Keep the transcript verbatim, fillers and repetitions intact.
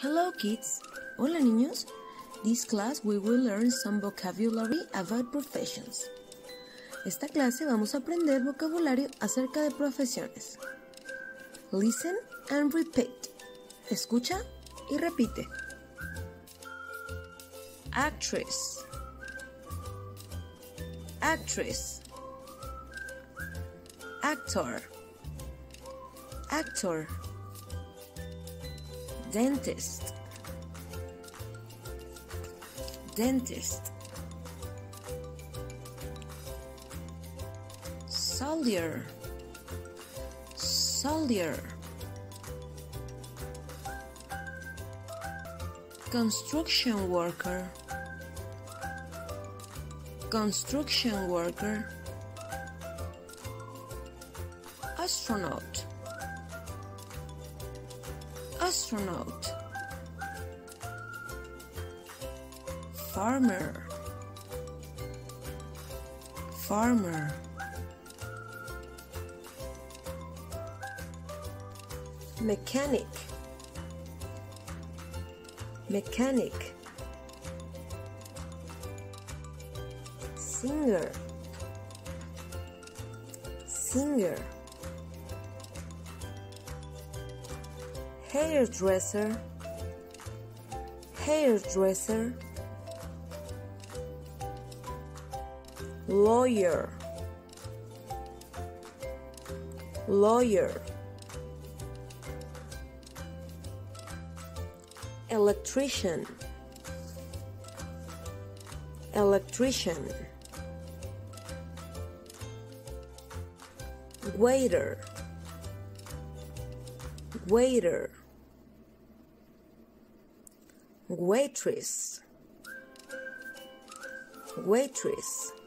Hello kids! Hola niños! This class we will learn some vocabulary about professions. Esta clase vamos a aprender vocabulario acerca de profesiones. Listen and repeat. Escucha y repite. Actress. Actress. Actor. Actor. Dentist. Dentist. Soldier. Soldier. Construction worker. Construction worker. Astronaut. Astronaut. Farmer. Farmer. Mechanic. Mechanic. Singer. Singer. Hairdresser. Hairdresser. Lawyer. Lawyer. Electrician. Electrician. Waiter. Waiter. Waitress. Waitress.